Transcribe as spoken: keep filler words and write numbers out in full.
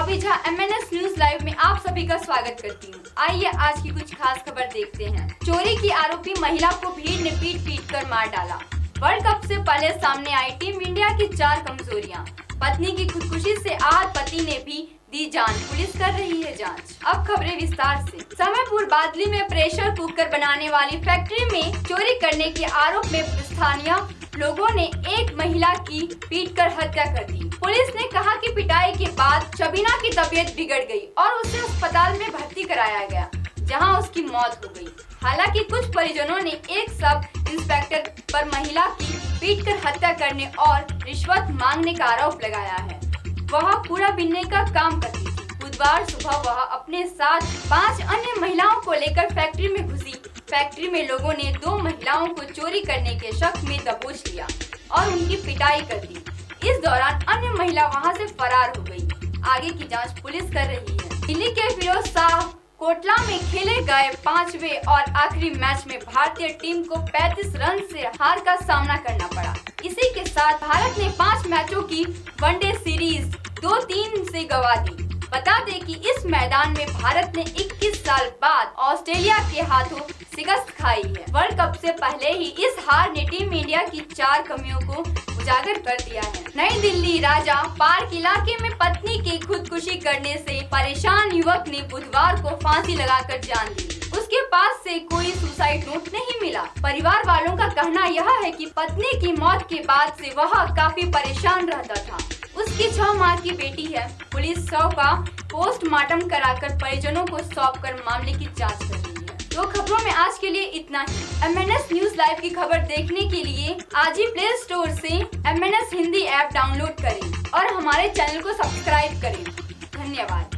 Bobby Jha M N S news live में आप सभी का स्वागत करती हूँ। आइए आज की कुछ खास खबर देखते हैं। चोरी की आरोपी महिला को भीड़ ने पीट पीट कर मार डाला। वर्ल्ड कप से पहले सामने आई टीम इंडिया की चार कमजोरियां। पत्नी की खुदकुशी से आहत पति ने भी दी जान, पुलिस कर रही है जांच। अब खबरें विस्तार से। समयपुर बादली में प्रेशर कुकर बनाने वाली फैक्ट्री में चोरी करने के आरोप में स्थानीय लोगों ने एक महिला की पीटकर हत्या कर दी। पुलिस ने कहा कि पिटाई के बाद शबीना की तबीयत बिगड़ गई और उसे अस्पताल में भर्ती कराया गया, जहां उसकी मौत हो गई। हालांकि कुछ परिजनों ने एक सब इंस्पेक्टर पर महिला की पीटकर हत्या करने और रिश्वत मांगने का आरोप लगाया है। वह कूड़ा बीनने का काम करती थी। बुधवार सुबह वह अपने साथ पांच अन्य महिलाओं को लेकर फैक्ट्री में घुसी। फैक्ट्री में लोगों ने दो महिलाओं को चोरी करने के शक में दबोच लिया और उनकी पिटाई कर दी। इस दौरान अन्य महिला वहां से फरार हो गई। आगे की जांच पुलिस कर रही है। दिल्ली के फिरोज शाह कोटला में खेले गए पांचवे और आखिरी मैच में भारतीय टीम को पैंतीस रन से हार का सामना करना पड़ा। इसी के साथ भारत ने पांच मैचों की वनडे सीरीज दो तीन से गंवा दी। बता दें कि इस मैदान में भारत ने इक्कीस साल बाद ऑस्ट्रेलिया के हाथों शिकस्त खाई है। वर्ल्ड कप से पहले ही इस हार ने टीम इंडिया की चार कमियों को उजागर कर दिया है। नई दिल्ली राजा पार्क इलाके में पत्नी की खुदकुशी करने से परेशान युवक ने बुधवार को फांसी लगाकर जान ली। उसके पास से कोई सुसाइड नोट नहीं मिला। परिवार वालों का कहना यह है कि पत्नी की मौत के बाद से वह काफी परेशान रहता था। उसकी छह माह की बेटी है। पुलिस शव का पोस्टमार्टम कराकर परिजनों को सौंपकर मामले की जांच कर रही है। तो खबरों में आज के लिए इतना ही। M N S news live की खबर देखने के लिए आज ही प्ले स्टोर से M N S Hindi app download करें और हमारे चैनल को सब्सक्राइब करें। धन्यवाद।